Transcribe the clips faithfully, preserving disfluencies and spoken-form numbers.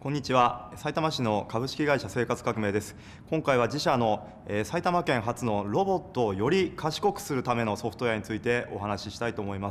こんにちは。さいたま市の株式会社生活革命です。今回は自社の、えー、埼玉県初のロボットをより賢くするためのソフトウェアについてお話ししたいと思います。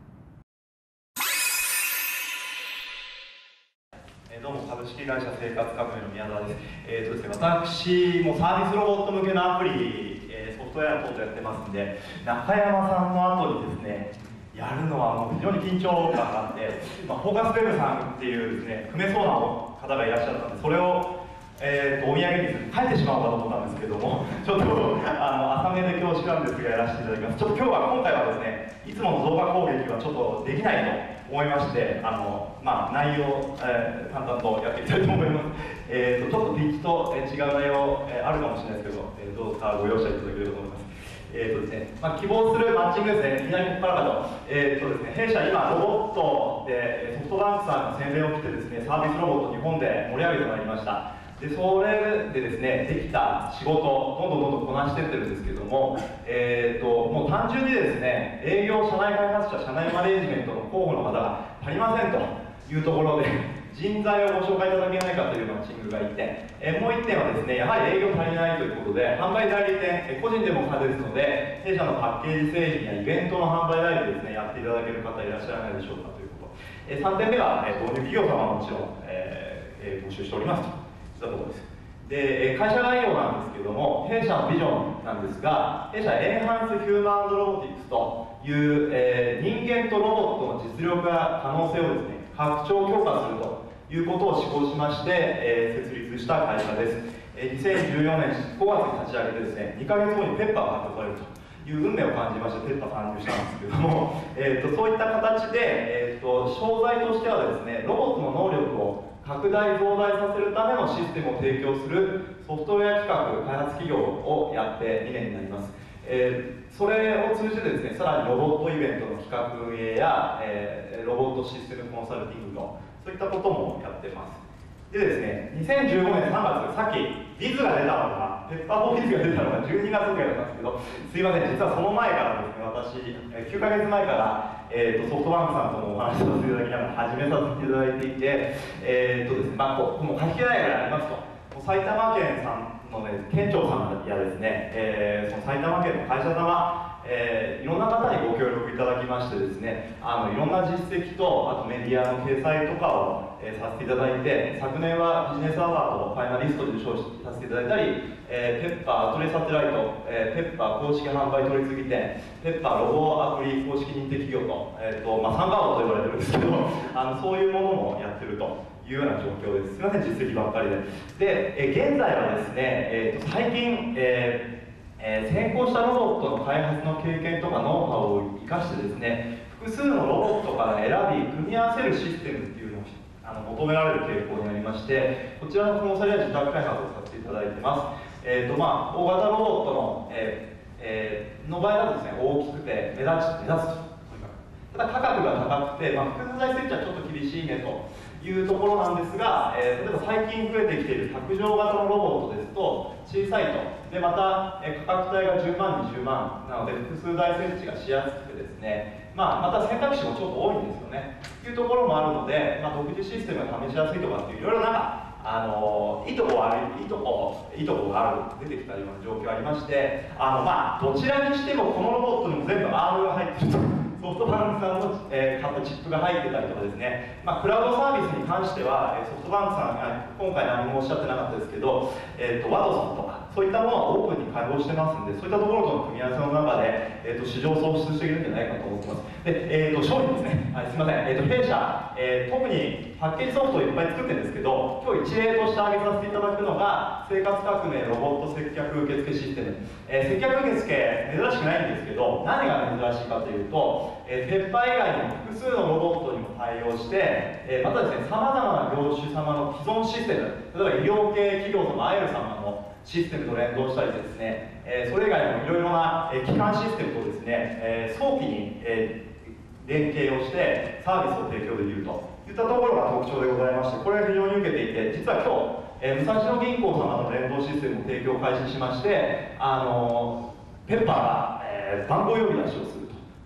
えー、どうも株式会社生活革命の宮沢です。えーとですね、私もサービスロボット向けのアプリ、えー、ソフトウェア等々やってますんで、中山さんの後にですねやるのはもう非常に緊張感があって、まあ、フォーカスウェブさんっていうですね、組めそうな方がいらっしゃったので、それを、えー、とお土産に書いてしまおうかと思ったんですけども、ちょっとあの浅めで恐縮なんですが、やらせていただきます。ちょっと今日は、今回はですね、いつもの動画攻撃はちょっとできないと思いまして、あの、まあ、内容、えー、淡々とやっていきたいと思います。えー、とちょっとピッチと違う内容、えー、あるかもしれないですけど、えー、どうかご容赦いただければと思います。えーとですねまあ、希望するマッチングですね、いきなりここからかと、えーとですね、弊社、今、ロボットでソフトバンクさんが宣伝を来てですね、サービスロボット日本で盛り上げてまいりました。で、それでですね、できた仕事、どんどんどんどんこなしていってるんですけども、えーと、もう単純にですね、営業、社内開発者、社内マネージメントの候補の方が足りませんというところで、人材をご紹介いただけないかというマッチングがいってん、えもういってんはですね、やはり営業足りないということで、販売代理店、え個人でも可ですので、弊社のパッケージ製品やイベントの販売代理でですね、やっていただける方いらっしゃらないでしょうかということ。えさんてんめは、え導入企業様はもちろん、えーえー、募集しておりますといったことです。で、会社概要なんですけども、弊社のビジョンなんですが、弊社エンハンスヒューマンロボティクスという、えー、人間とロボットの実力や可能性をですね、拡張強化するということを志向しまして、えー、設立した会社です。えー、にせんじゅうよねんごがつに立ち上げてですね、にかげつごにペッパーが発表されるという運命を感じまして、ペッパー参入したんですけども、えー、とそういった形で、えー、と商材としてはですね、ロボットの能力を拡大増大させるためのシステムを提供するソフトウェア企画開発企業をやってにねんになります。えー、それを通じてですね、さらにロボットイベントの企画運営や、えー、ロボットシステムコンサルティングのそういったこともやってます。でですね、にせんじゅうごねんさんがつ、さっきビズが出たのが、ペッパーボーイズが出たのがじゅうにがつぐらいだったんですけど、すいません、実はその前からですね、私、きゅうかげつまえから、えー、とソフトバンクさんともお話しさせていただきながら始めさせていただいていて、えーとですね、まあ、こうもう書き換えぐらいありますと、埼玉県さんの、ね、県庁さんやですね、えー、その埼玉県の会社様、えー、いろんな方にご協力いただきましてですね、あのいろんな実績と、あとメディアの掲載とかを、えー、させていただいて、昨年はビジネスアワードファイナリストで受賞させていただいたり、えー、ペッパーアトレサテライト、えー、ペッパー公式販売取次店、ペッパーロゴアプリ公式認定企業と、えーとまあ、サンバードと言われてるんですけど、あのそういうものもやってるというような状況です。すみません、実績ばっかりで。で、えー、現在はですね、えー、と最近、えーえー、先行したロボットの開発の経験とかノウハウを生かしてですね、複数のロボットから選び組み合わせるシステムっていうのをあの求められる傾向にありまして、こちらのコンサルや自宅開発をさせていただいてます。えーとまあ、大型ロボットの、えーえー、の場合だとですね、大きくて目立ち目立つと。ただ価格が高くて、まあ、複材設置はちょっと厳しいねというところなんですが、えー、例えば最近増えてきている卓上型のロボットですと小さいと、でまた、えー、価格帯がじゅうまん、にじゅうまんなので複数台設置がしやすくてですね、まあ、また選択肢もちょっと多いんですよねというところもあるので、まあ、独自システムが試しやすいとかっていういろいろなんかあのいいとこ悪いいいとこいいとこがある出てきたような状況がありまして、あのまあどちらにしてもこのロボットにも全部 アーム が入ってると。ソフトバンクさんの、えー、買ったチップが入ってたりとかですね、まあ、クラウドサービスに関しては、えー、ソフトバンクさんが今回何もおっしゃってなかったですけど、えー、とワトソンとかそういったものはオープンに開放してますんで、そういったところとの組み合わせの中で、えー、と市場を創出しているんじゃないかと思ってます。で、えー、と商品ですね、はい、すみません、えー、と弊社、えー、特にパッケージソフトをいっぱい作ってるんですけど、今日一例として挙げさせていただくのが生活革命ロボット接客受付システム、えー、接客受付珍しくないんですけど、何が珍しいかというと、えー、ペッパー以外にも複数のロボットにも対応して、えー、またですね、さまざまな業種様の既存システム、例えば医療系企業様、アイエル様のシステムと連動したりですね、えー、それ以外にもいろいろな、えー、基幹システムとですね、えー、早期に、えー、連携をしてサービスを提供できるといったところが特徴でございまして、これが非常に受けていて、実は今日、えー、武蔵野銀行様の連動システムを提供開始しまして、あのー、ペッパーが、えー、番号呼び出しをすると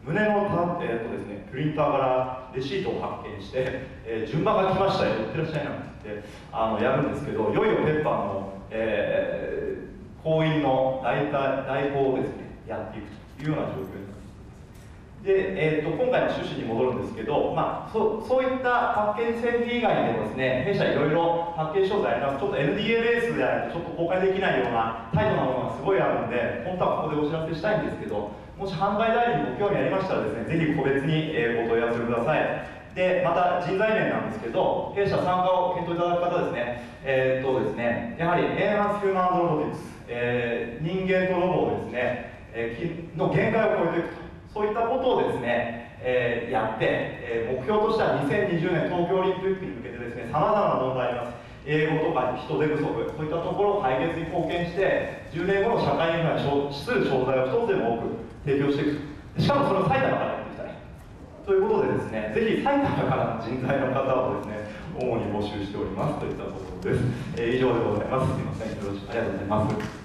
胸のた、えーとですね、プリンターからレシートを発見して、えー、順番が来ましたよ、いってらっしゃいなんて言ってあのやるんですけど、いよいよペッパーの、えー、婚姻の代替代行をですね、やっていくというような状況になります。で、えー、と今回の趣旨に戻るんですけど、まあ、そ, そういったパッケージ製品以外でもですね、弊社いろいろパッケージ商材あります。ちょっと エヌディーエー ベースであるとちょっと公開できないようなタイトなものがすごいあるので、本当はここでお知らせしたいんですけど、もし販売代理にご興味ありましたらですね、ぜひ個別にご問い合わせください。で、また人材面なんですけど、弊社参加を検討いただく方ですね、えー、っとですね、やはりエンハンスヒューマンロボティクス、えー、人間とロボをですね、えー、の限界を超えていくと、そういったことをですね、えー、やって、えー、目標としてはにせんにじゅうねん東京オリンピックに向けてですね、さまざまな問題あります。英語とか人手不足、そういったところを解決に貢献して、じゅうねんごの社会インフラに資する商材を一つでも多く提供していくと。しかもそれを埼玉からやっていきたい。ということでですね、ぜひ埼玉からの人材の方をですね、主に募集しておりますといったところです。えー、以上でございます。すみません。よろしくありがとうございます。